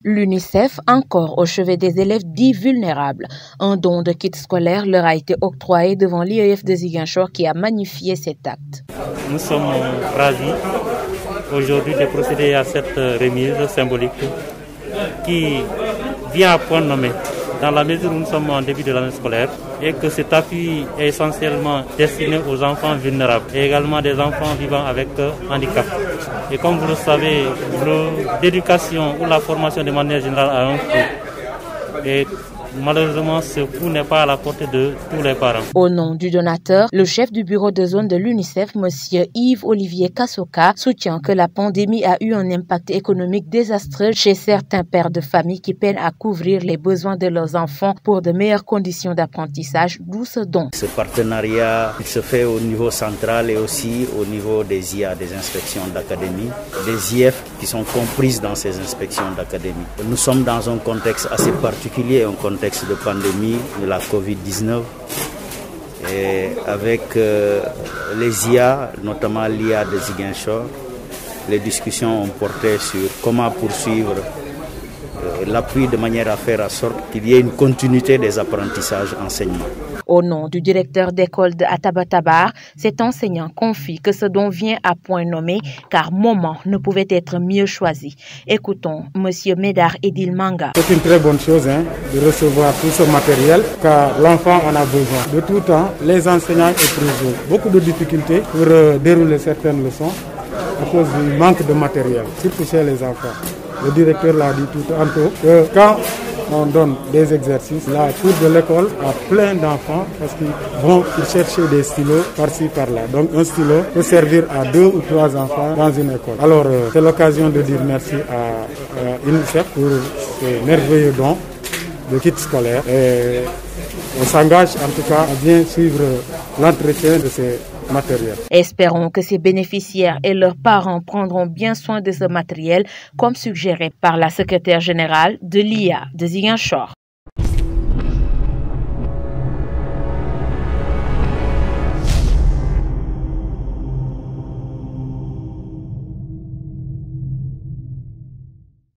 L'UNICEF, encore au chevet des élèves dits vulnérables. Un don de kits scolaires leur a été octroyé devant l'IEF de Ziguinchor qui a magnifié cet acte. Nous sommes ravis aujourd'hui de procéder à cette remise symbolique qui vient à point nommé dans la mesure où nous sommes en début de l'année scolaire et que cet appui est essentiellement destiné aux enfants vulnérables et également des enfants vivant avec handicap. Et comme vous le savez, l'éducation ou la formation de manière générale a un coût. Et malheureusement, ce coût n'est pas à la portée de tous les parents. Au nom du donateur, le chef du bureau de zone de l'UNICEF, M. Yves-Olivier Kassoka, soutient que la pandémie a eu un impact économique désastreux chez certains pères de famille qui peinent à couvrir les besoins de leurs enfants pour de meilleures conditions d'apprentissage, d'où ce don. Ce partenariat il se fait au niveau central et aussi au niveau des IA, des inspections d'académie, des IF qui sont comprises dans ces inspections d'académie. Nous sommes dans un contexte assez particulier, un contexte de pandémie de la Covid-19 et avec les IA, notamment l'IA de Ziguinchor, les discussions ont porté sur comment poursuivre l'appui de manière à faire en sorte qu'il y ait une continuité des apprentissages enseignements. Au nom du directeur d'école de Atabatabar, cet enseignant confie que ce don vient à point nommé car moment ne pouvait être mieux choisi. Écoutons M. Médard Edil Manga. C'est une très bonne chose de recevoir tout ce matériel car l'enfant en a besoin. De tout temps, les enseignants éprouvent beaucoup de difficultés pour dérouler certaines leçons à cause du manque de matériel, surtout chez les enfants. Le directeur l'a dit tout tantôt que quand on donne des exercices, la cour de l'école a plein d'enfants parce qu'ils vont chercher des stylos par-ci par-là. Donc un stylo peut servir à 2 ou 3 enfants dans une école. Alors c'est l'occasion de dire merci à UNICEF pour ces merveilleux dons de kits scolaires. Et on s'engage en tout cas à bien suivre l'entretien de ces matériels. Espérons que ces bénéficiaires et leurs parents prendront bien soin de ce matériel comme suggéré par la secrétaire générale de l'IA de Ziguinchor.